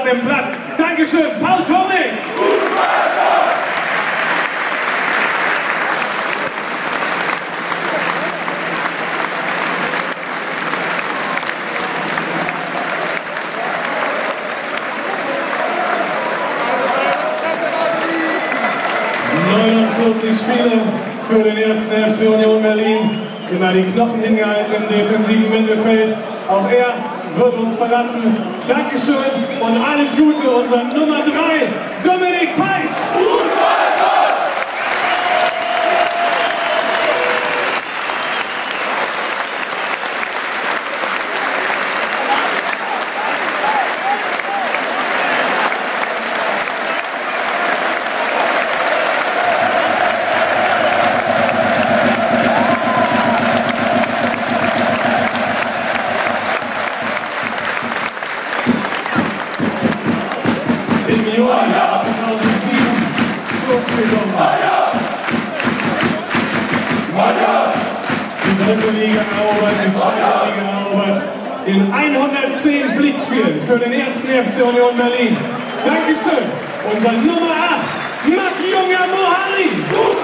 dem Platz. Dankeschön, Paul Tomic! Spiele für den ersten FC Union Berlin. Immer die Knochen hingehalten im defensiven Mittelfeld. Auch er wird uns verlassen. Dankeschön und alles Gute, unser Nummer 3, Dominik Peitz. Im Juli 2007 zog sie Magas die dritte Liga erobert, die zweite Liga erobert, in 110 Pflichtspielen für den ersten FC Union Berlin. Dankeschön, unser Nummer 8, Makiunga Mohali.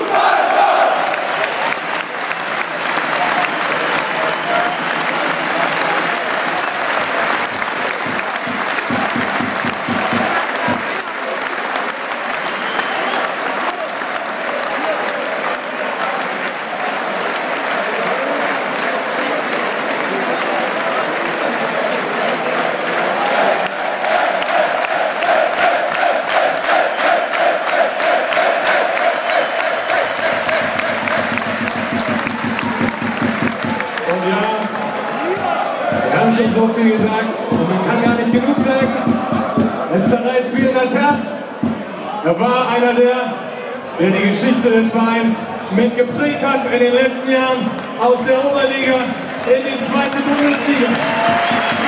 Schon so viel gesagt und man kann gar nicht genug sagen. Es zerreißt vielen das Herz. Er war einer der die Geschichte des Vereins mitgeprägt hat in den letzten Jahren, aus der Oberliga in die zweite Bundesliga.